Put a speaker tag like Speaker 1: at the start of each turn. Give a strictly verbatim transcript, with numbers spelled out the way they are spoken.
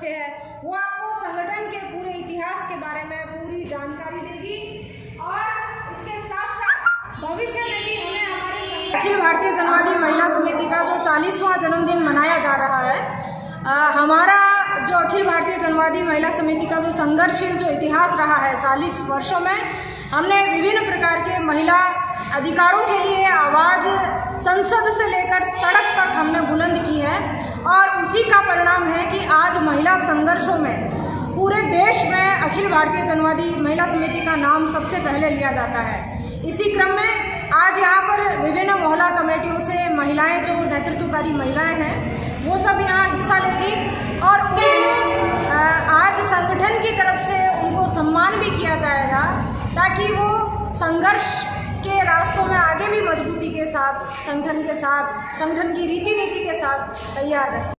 Speaker 1: सदस्य है, वो आपको संगठन के पूरे इतिहास के बारे में पूरी जानकारी देगी और इसके साथ साथ भविष्य में भी हमें हमारे अखिल भारतीय जनवादी महिला समिति का जो चालीसवां जन्मदिन मनाया जा रहा है, आ, हमारा जो अखिल भारतीय जनवादी महिला समिति का जो संघर्षशील जो इतिहास रहा है चालीस वर्षों में, हमने विभिन्न प्रकार के महिला अधिकारों के लिए आवाज़ संसद से लेकर सड़क तक हमने बुलंद की है और उसी का परिणाम है कि आज महिला संघर्षों में पूरे देश में अखिल भारतीय जनवादी महिला समिति का नाम सबसे पहले लिया जाता है। इसी क्रम में आज यहाँ पर विभिन्न मोहल्ला कमेटियों से महिलाएं जो नेतृत्वकारी महिलाएं हैं वो सब यहाँ हिस्सा लेगी और उनको आज संगठन की तरफ से उनको सम्मान भी किया जाएगा ताकि वो संघर्ष के रास्तों में आगे भी मजबूती के साथ संगठन के साथ संगठन की रीति नीति के साथ तैयार रहे।